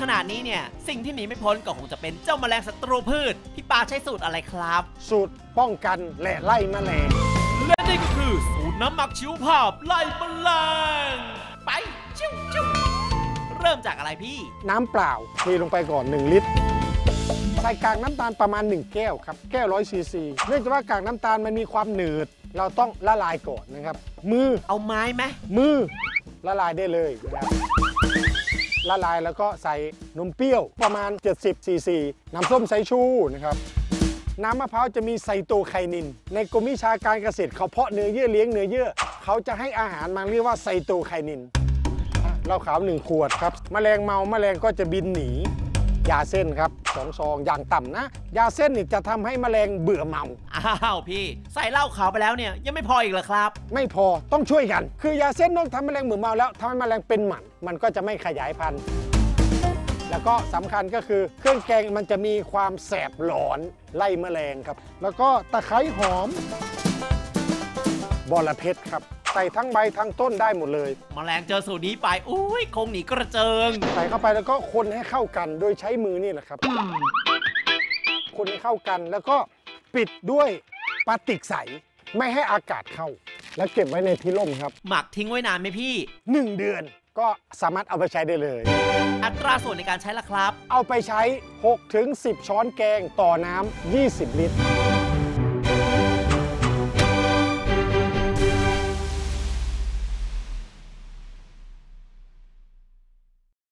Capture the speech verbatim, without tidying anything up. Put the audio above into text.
ขนาดนี้เนี่ยสิ่งที่หนีไม่พ้นก็คงจะเป็นเจ้าแมลงศัตรูพืชพี่ปาใช้สูตรอะไรครับสูตรป้องกันและไล่แมลงและนี่ก็คือสูตรน้ำหมักชีวภาพไล่แมลงไปจิ้วจิ้วเริ่มจากอะไรพี่น้ำเปล่าเทลงไปก่อนหนึ่งลิตรใส่กากน้ำตาลประมาณหนึ่งแก้วครับแก้วร้อยซีซีเนื่องจากว่ากากน้ำตาลมันมีความหนืดเราต้องละลายก่อนนะครับมือเอาไม้ไหมมือละลายได้เลยนะครับละลายแล้วก็ใส่นมเปรี้ยวประมาณเจ็ดสิบซีซีน้ำส้มสายชูนะครับน้ำมะพร้าวจะมีไซโตไคนินในกรมวิชาการเกษตรเขาเพาะเนื้อเยื่อเลี้ยงเนื้อเยื่อเขาจะให้อาหารมันเรียกว่าไซโตไคนินเหล้าขาวหนึ่งขวดครับแมลงเมาแมลงก็จะบินหนียาเส้นครับสองซองอย่างต่ำนะยาเส้นนี่จะทำให้แมลงเบื่อเมาอ้าวพี่ใส่เหล้าขาวไปแล้วเนี่ยยังไม่พออีกเหรอครับไม่พอต้องช่วยกันคือยาเส้นนอกทำแมลงเบื่อเมาแล้วทำให้แมลงเป็นหมันมันก็จะไม่ขยายพันธุ์แล้วก็สำคัญก็คือเครื่องแกงมันจะมีความแสบหลอนไล่แมลงครับแล้วก็ตะไคร้หอมบอระเพ็ดครับใส่ทั้งใบทั้งต้นได้หมดเลยแมลงเจอสูตรนี้ไปอุ้ยคงหนีกระเจิงใส่เข้าไปแล้วก็คนให้เข้ากันโดยใช้มือนี่แหละครับคนให้เข้ากันแล้วก็ปิดด้วยพลาสติกใสไม่ให้อากาศเข้าแล้วเก็บไว้ในที่ร่มครับหมักทิ้งไว้นานไหมพี่หนึ่งเดือนก็สามารถเอาไปใช้ได้เลยอัตราส่วนในการใช้ล่ะครับเอาไปใช้ หกถึงสิบ ช้อนแกงต่อน้ำยี่สิบลิตร